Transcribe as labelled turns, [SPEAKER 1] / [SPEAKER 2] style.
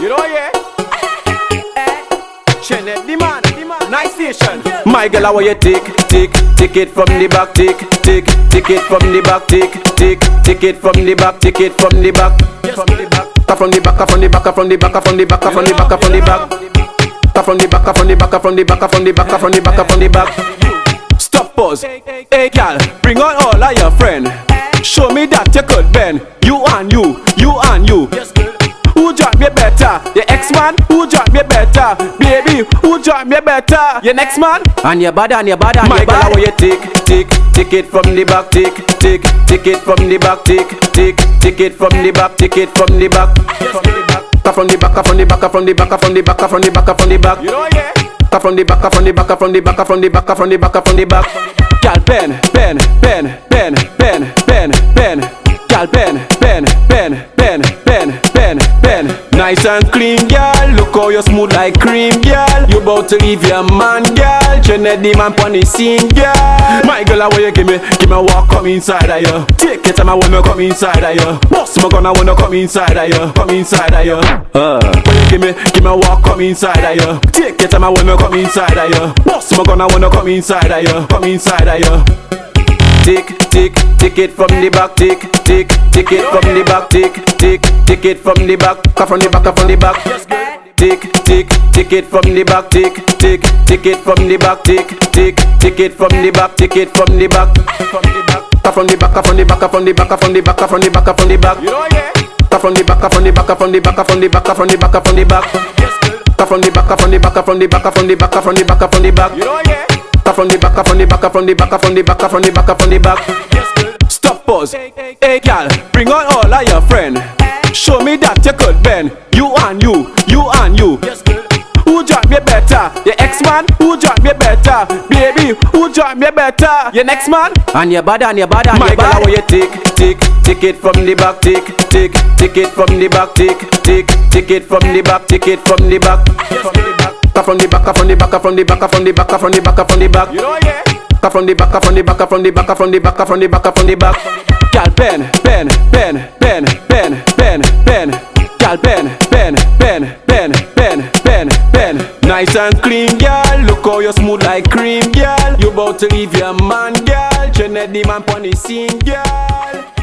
[SPEAKER 1] You know, yeah. Chenet the man, nice station. My girl, how you take it from the back, take it from the back, take it from the back, take it from the back, from the back, from the back, from the back, from the back, from the back, from the back, from the back, from the back, from the back, from the back, from the back, from the back, from the back. Stop, pause. Hey, girl, bring on all of your friends. Show me that you could bend. You and you, you and you. Who join me better? The ex-man? Who join me better? Baby, who join me better? Your next man? And your bad, and your bad, and your bad. My girl, how you take it from the back, take it from the back, take it from the back, take it from the back, from the back, from the back, from the back, from the back, from the back, from the back, from the back. You know, yeah. From the back, from the back, from the back, from the back, from the back, from the back. Girl, bend. Girl, bend. Nice and clean, girl. Look how you smooth like cream, girl. You about to leave your man, girl. Chenet the man pon the scene, girl. My girl, how you give me a walk, come inside of you. Take it, and I wanna come inside of you. Boss, my gun, I wanna come inside of you. Come inside of you. When you give me a walk, come inside of you. Take it, and I wanna come inside of you. Boss, my gun, I wanna come inside of you. Come inside of you. Take it from the back, take it from the back, take it from the back, from the back, from the back. Take it from the back, take it from the back, take it from the back, take it from the back, from the back, from the back, from the back, from the back, from the back, from the back, from the back. You know, yeah. From the back, from the back, from the back, from the back, from the back, from the back. From the back, from the back, from the back, from the back, from the back, from the back. You know, yeah. From the back, from the back, from the back, from the back, from the back, from the back. Stop, pause. Hey, girl, bring on all of your friends. Show me that you could bend. You and you, you and you. Who join me better? The ex-man? Who join me better? Baby, who join me better? Your next man? And your bad, and your bad, and your bad. My girl, how you take it from the back, take it from the back, take it from the back, take it from the back, from the back. From the back, from the back, from the back, from the back, from the back, from the back. You know, yeah. From the back, from the back, from the back, from the back, from the back, from the back. Girl, bend. Girl, bend. Nice and clean, girl. Look how you smooth like cream, girl. You about to leave your man, girl. Chenet the man pon the scene, girl.